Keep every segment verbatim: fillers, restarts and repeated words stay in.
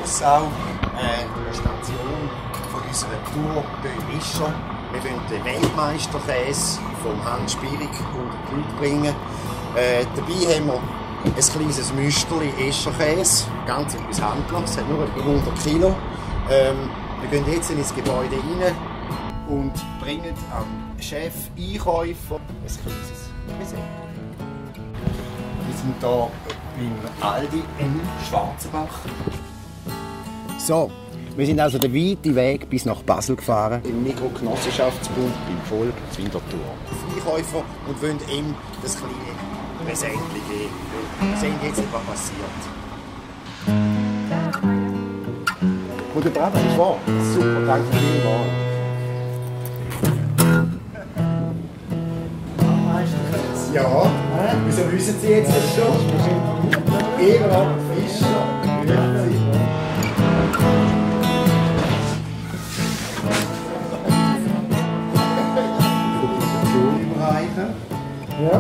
Schluss auch äh, eine Station von unserer Tour de Escher. Wir wollen den Weltmeisterkäse von Hans Spirig unter die Leute bringen. Äh, dabei haben wir ein kleines Müsterli Escherkäse, ganz etwas Handlaches, es hat nur etwa hundert Kilo. Ähm, wir gehen jetzt ins Gebäude rein und bringen am Chef Einkäufer ein kleines Präsent. Wir sind hier beim Aldi in Schwarzenbach. So, wir sind also den weiten Weg bis nach Basel gefahren. Im Mikrogenossenschaftsbund beim Volk zu Winterthur. Einkäufer und wollen ihm das kleine Präsent geben. Wir sehen jetzt nicht, was passiert. Und der Braten ist wahr. Super, danke vielmals. Ja, wieso wissen Sie jetzt das schon? Eberhard Fischer, grüezi. Dokumentation überreichen. Ja.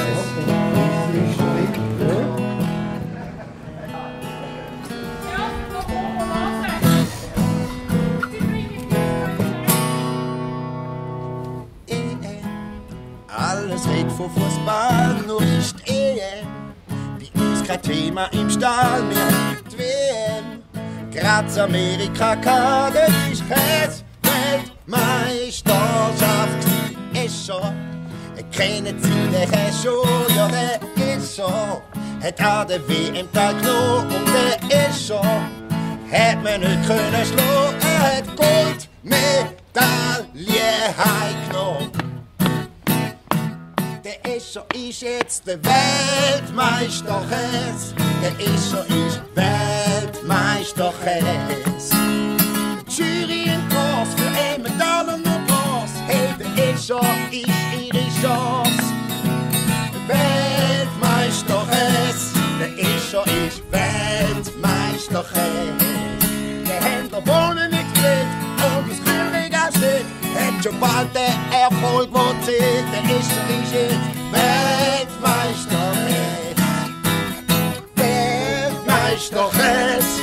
Alles redet von Fußball, nur nicht E M. Bei uns kein Thema im Stall, wir haben die W M. Graz Amerika, das ist keine Weltmeisterschaft. Ist schon, kennen Sie den schon, ja der ist schon. Hat an der W M teilgenommen und der ist schon. Hat man nicht können schlagen, er hat Goldmedaille heimgenommen. Der Escher ist jetzt der Weltmeisterkäse. Der Escher ist Weltmeisterkäse. Die Jury in Gross für Emmentaler und Bronze. Hey, der Escher ist ihre Chance. Weltmeisterkäse. Der Escher ist Weltmeisterkäse. Der Händler wohnen nicht mit und das Kühlregal steht. Hat schon bald den Erfolg, der zählt. Der Escher ist jetzt Weltmeisterkäse. Weltmeisterkäse.